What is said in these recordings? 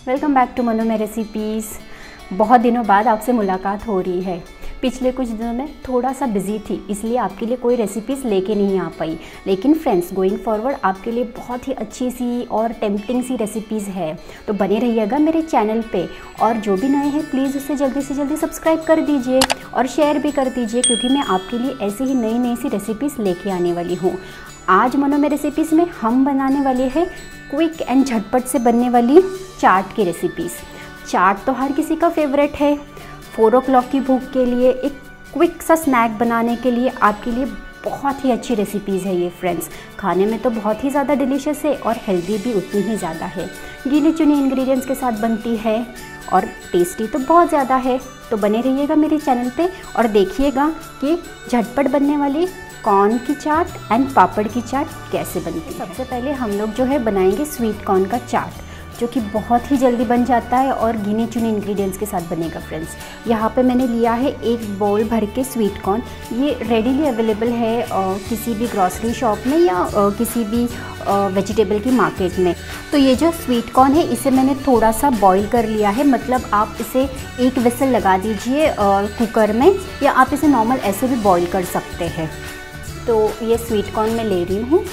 Welcome back to Manu में recipes. बहुत दिनों बाद आपसे मुलाकात हो रही है। पिछले कुछ दिनों में थोड़ा सा बिजी थी, इसलिए आपके लिए कोई रेसिपीज़ लेके नहीं आ पाई। लेकिन फ्रेंड्स, गोइंग फॉरवर्ड आपके लिए बहुत ही अच्छी सी और टेम्पटिंग सी रेसिपीज़ है, तो बने रहिएगा मेरे चैनल पे। और जो भी नए हैं प्लीज़ उसे जल्दी से जल्दी सब्सक्राइब कर दीजिए और शेयर भी कर दीजिए, क्योंकि मैं आपके लिए ऐसे ही नई नई सी रेसिपीज़ लेके आने वाली हूँ। आज मनु में रेसिपीज़ में हम बनाने वाले हैं क्विक एंड झटपट से बनने वाली चाट की रेसिपीज़। चाट तो हर किसी का फेवरेट है। 4 o'clock की भूख के लिए एक क्विक सा स्नैक बनाने के लिए आपके लिए बहुत ही अच्छी रेसिपीज़ है ये फ्रेंड्स। खाने में तो बहुत ही ज़्यादा डिलीशियस है और हेल्दी भी उतनी ही ज़्यादा है। गिने चुने इंग्रेडिएंट्स के साथ बनती है और टेस्टी तो बहुत ज़्यादा है। तो बने रहिएगा मेरे चैनल पे और देखिएगा कि झटपट बनने वाली कॉर्न की चाट एंड पापड़ की चाट कैसे बनती है। सबसे पहले हम लोग जो है बनाएंगे स्वीट कॉर्न का चाट, जो कि बहुत ही जल्दी बन जाता है और गिने चुने इंग्रेडिएंट्स के साथ बनेगा फ्रेंड्स। यहाँ पे मैंने लिया है 1 बाउल भर के स्वीट कॉर्न। ये रेडीली अवेलेबल है किसी भी ग्रॉसरी शॉप में या किसी भी वेजिटेबल की मार्केट में। तो ये जो स्वीट कॉर्न है इसे मैंने थोड़ा सा बॉईल कर लिया है, मतलब आप इसे 1 विसल लगा दीजिए कुकर में, या आप इसे नॉर्मल ऐसे भी बॉईल कर सकते हैं। तो ये स्वीट कॉर्न मैं ले रही हूँ।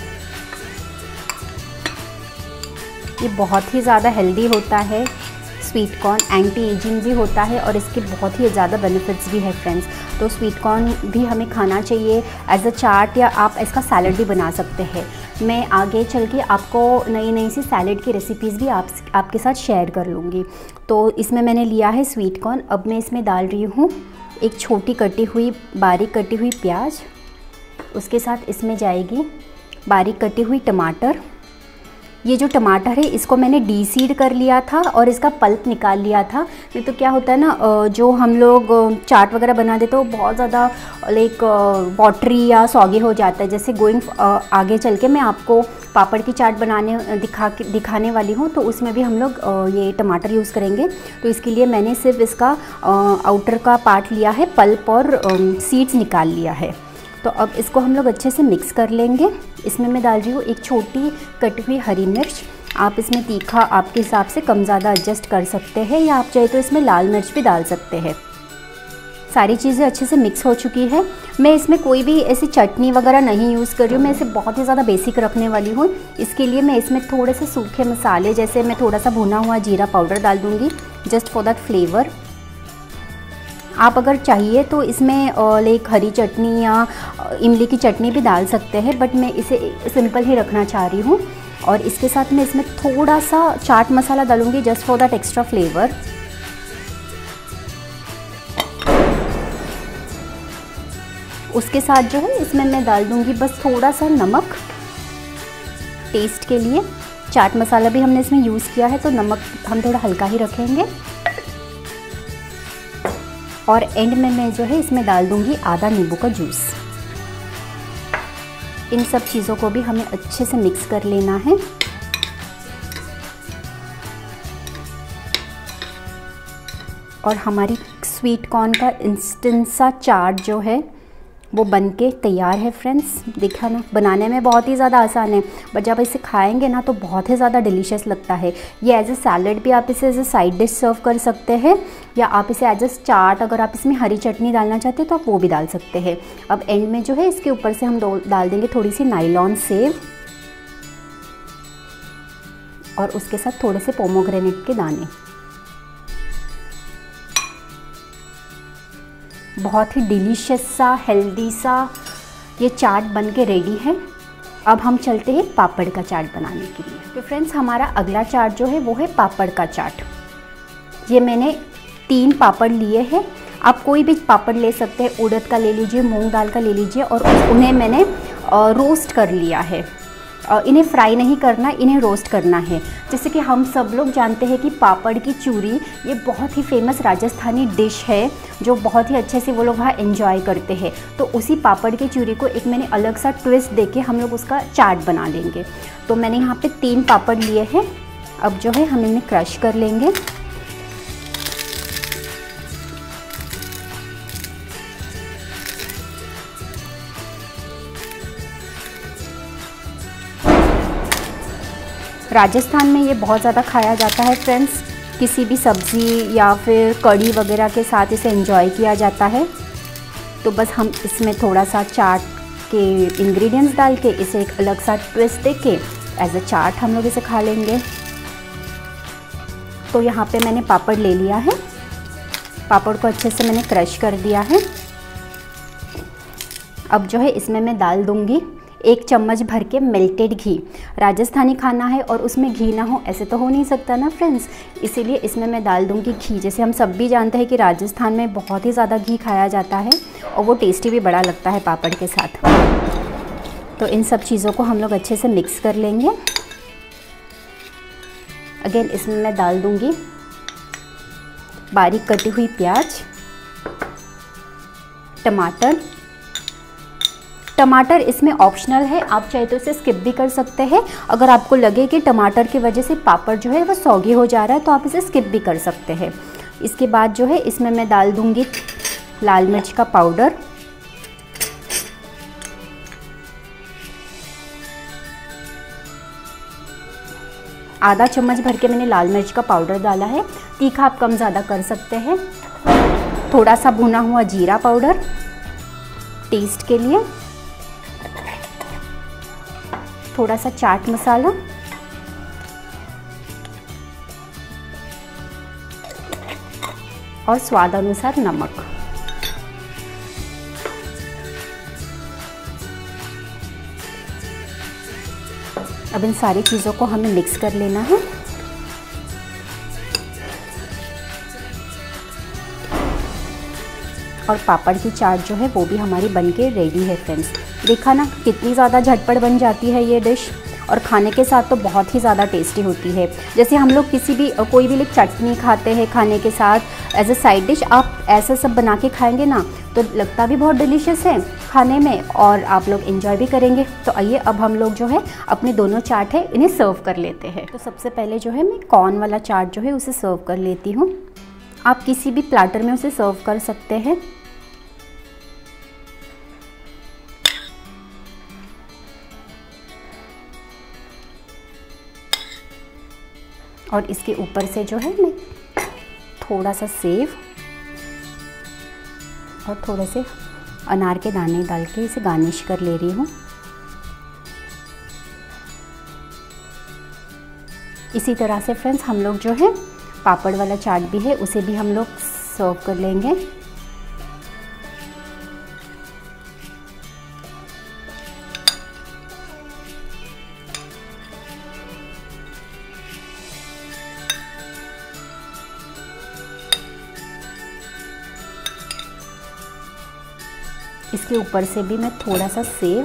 ये बहुत ही ज़्यादा हेल्दी होता है स्वीट कॉर्न, एंटी एजिंग भी होता है और इसके बहुत ही ज़्यादा बेनिफिट्स भी है फ्रेंड्स। तो स्वीट कॉर्न भी हमें खाना चाहिए एज अ चाट, या आप इसका सैलड भी बना सकते हैं। मैं आगे चल के आपको नई नई सी सैलड की रेसिपीज़ भी आपके साथ शेयर कर लूँगी। तो इसमें मैंने लिया है स्वीट कॉर्न। अब मैं इसमें डाल रही हूँ एक छोटी बारीक कटी हुई प्याज। उसके साथ इसमें जाएगी बारीक कटी हुई टमाटर। ये जो टमाटर है इसको मैंने डीसीड कर लिया था और इसका पल्प निकाल लिया था। नहीं तो क्या होता है ना, जो हम लोग चाट वगैरह बना देते तो बहुत ज़्यादा लाइक वाटरी या सॉगी हो जाता है। जैसे गोइंग आगे चल के मैं आपको पापड़ की चाट दिखाने वाली हूँ, तो उसमें भी हम लोग ये टमाटर यूज़ करेंगे। तो इसके लिए मैंने सिर्फ इसका आउटर का पार्ट लिया है, पल्प और सीड्स निकाल लिया है। तो अब इसको हम लोग अच्छे से मिक्स कर लेंगे। इसमें मैं डाल रही हूँ एक छोटी कटी हुई हरी मिर्च। आप इसमें तीखा आपके हिसाब से कम ज़्यादा एडजस्ट कर सकते हैं, या आप चाहे तो इसमें लाल मिर्च भी डाल सकते हैं। सारी चीज़ें अच्छे से मिक्स हो चुकी है। मैं इसमें कोई भी ऐसी चटनी वगैरह नहीं यूज़ कर रही हूँ, मैं इसे बहुत ही ज़्यादा बेसिक रखने वाली हूँ। इसके लिए मैं इसमें थोड़े से सूखे मसाले, जैसे मैं थोड़ा सा भुना हुआ जीरा पाउडर डाल दूँगी जस्ट फॉर दैट फ्लेवर। आप अगर चाहिए तो इसमें लाइक हरी चटनी या इमली की चटनी भी डाल सकते हैं, बट मैं इसे सिंपल ही रखना चाह रही हूँ। और इसके साथ मैं इसमें थोड़ा सा चाट मसाला डालूँगी just for that extra flavour. उसके साथ जो है इसमें मैं डाल दूँगी बस थोड़ा सा नमक टेस्ट के लिए। चाट मसाला भी हमने इसमें यूज़ किया है, तो नमक हम थोड़ा हल्का ही रखेंगे। और एंड में मैं जो है इसमें डाल दूंगी आधा नींबू का जूस। इन सब चीज़ों को भी हमें अच्छे से मिक्स कर लेना है। और हमारी स्वीट कॉर्न का इंस्टेंट सा चाट जो है वो बनके तैयार है फ्रेंड्स। देखा ना, बनाने में बहुत ही ज़्यादा आसान है, बट जब इसे खाएंगे ना तो बहुत ही ज़्यादा डिलीशियस लगता है। ये एज ए सैलड भी आप इसे as a side dish serve कर सकते हैं, या आप इसे एज ए चाट, अगर आप इसमें हरी चटनी डालना चाहते हैं तो आप वो भी डाल सकते हैं। अब एंड में जो है इसके ऊपर से हम डाल देंगे थोड़ी सी नायलॉन सेव और उसके साथ थोड़े से पोमोग्रेनेट के दाने। बहुत ही डिलीशियस सा हेल्दी सा ये चाट बन के रेडी है। अब हम चलते हैं पापड़ का चाट बनाने के लिए। तो फ्रेंड्स, हमारा अगला चाट जो है वो है पापड़ का चाट। ये मैंने 3 पापड़ लिए हैं। आप कोई भी पापड़ ले सकते हैं, उड़द का ले लीजिए, मूंग दाल का ले लीजिए, और उन्हें मैंने रोस्ट कर लिया है। इन्हें फ्राई नहीं करना, इन्हें रोस्ट करना है। जैसे कि हम सब लोग जानते हैं कि पापड़ की चूरी ये बहुत ही फेमस राजस्थानी डिश है, जो बहुत ही अच्छे से वो लोग वहाँ एंजॉय करते हैं। तो उसी पापड़ की चूरी को एक मैंने अलग सा ट्विस्ट देके हम लोग उसका चाट बना लेंगे। तो मैंने यहाँ पे 3 पापड़ लिए हैं। अब जो है हम इन्हें क्रश कर लेंगे। राजस्थान में ये बहुत ज़्यादा खाया जाता है फ्रेंड्स, किसी भी सब्ज़ी या फिर कढ़ी वगैरह के साथ इसे एंजॉय किया जाता है। तो बस हम इसमें थोड़ा सा चाट के इंग्रेडिएंट्स डाल के इसे एक अलग सा ट्विस्ट दे के एज अ चाट हम लोग इसे खा लेंगे। तो यहाँ पे मैंने पापड़ ले लिया है, पापड़ को अच्छे से मैंने क्रश कर दिया है। अब जो है इसमें मैं डाल दूँगी 1 चम्मच भर के मेल्टेड घी। राजस्थानी खाना है और उसमें घी ना हो ऐसे तो हो नहीं सकता ना फ्रेंड्स, इसीलिए इसमें मैं डाल दूँगी घी। जैसे हम सब भी जानते हैं कि राजस्थान में बहुत ही ज़्यादा घी खाया जाता है और वो टेस्टी भी बड़ा लगता है पापड़ के साथ। तो इन सब चीज़ों को हम लोग अच्छे से मिक्स कर लेंगे। अगेन इसमें मैं डाल दूँगी बारीक कटी हुई प्याज, टमाटर इसमें ऑप्शनल है, आप चाहे तो इसे स्किप भी कर सकते हैं। अगर आपको लगे कि टमाटर की वजह से पापड़ जो है वो सौगी हो जा रहा है तो आप इसे स्किप भी कर सकते हैं। इसके बाद जो है इसमें मैं डाल दूँगी लाल मिर्च का पाउडर, आधा चम्मच भर के मैंने लाल मिर्च का पाउडर डाला है, तीखा आप कम ज़्यादा कर सकते हैं। थोड़ा सा भुना हुआ जीरा पाउडर टेस्ट के लिए, थोड़ा सा चाट मसाला और स्वाद अनुसार नमक। अब इन सारी चीज़ों को हमें मिक्स कर लेना है। और पापड़ की चाट जो है वो भी हमारी बनके रेडी है फ्रेंड्स। देखा ना कितनी ज़्यादा झटपट बन जाती है ये डिश, और खाने के साथ तो बहुत ही ज़्यादा टेस्टी होती है। जैसे हम लोग किसी भी कोई भी लोग चटनी खाते हैं खाने के साथ एज अ साइड डिश, आप ऐसा सब बना के खाएंगे ना तो लगता भी बहुत डिलीशियस है खाने में और आप लोग एंजॉय भी करेंगे। तो आइए अब हम लोग जो है अपने दोनों चाट है इन्हें सर्व कर लेते हैं। तो सबसे पहले जो है मैं कॉर्न वाला चाट जो है उसे सर्व कर लेती हूँ। आप किसी भी प्लाटर में उसे सर्व कर सकते हैं। और इसके ऊपर से जो है मैं थोड़ा सा सेव और थोड़े से अनार के दाने डाल के इसे गार्निश कर ले रही हूँ। इसी तरह से फ्रेंड्स हम लोग जो है पापड़ वाला चाट भी है उसे भी हम लोग सर्व कर लेंगे। इसके ऊपर से भी मैं थोड़ा सा सेव,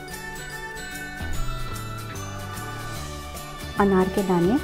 अनार के दाने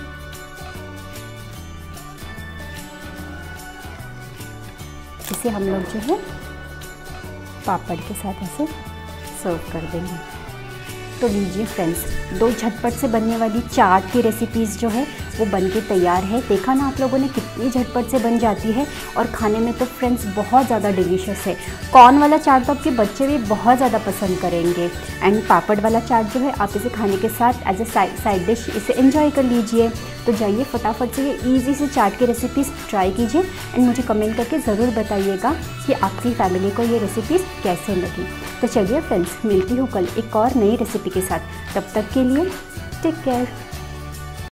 इसे हम लोग जो है पापड़ के साथ ऐसे सर्व कर देंगे। तो लीजिए फ्रेंड्स, 2 झटपट से बनने वाली चाट की रेसिपीज़ जो है वो बन के तैयार है। देखा ना आप लोगों ने कितनी झटपट से बन जाती है और खाने में तो फ्रेंड्स बहुत ज़्यादा डिलीशियस है। कॉर्न वाला चाट तो आपके बच्चे भी बहुत ज़्यादा पसंद करेंगे। एंड पापड़ वाला चाट जो है आप इसे खाने के साथ एज ए साइड डिश इसे एंजॉय कर लीजिए। तो जाइए फटाफट से ये ईजी से चाट की रेसिपीज़ ट्राई कीजिए एंड मुझे कमेंट करके ज़रूर बताइएगा कि आपकी फैमिली को ये रेसिपीज़ कैसे लगी। तो चलिए फ्रेंड्स, मिलती हूँ कल एक और नई रेसिपी के साथ। तब तक के लिए टेक केयर।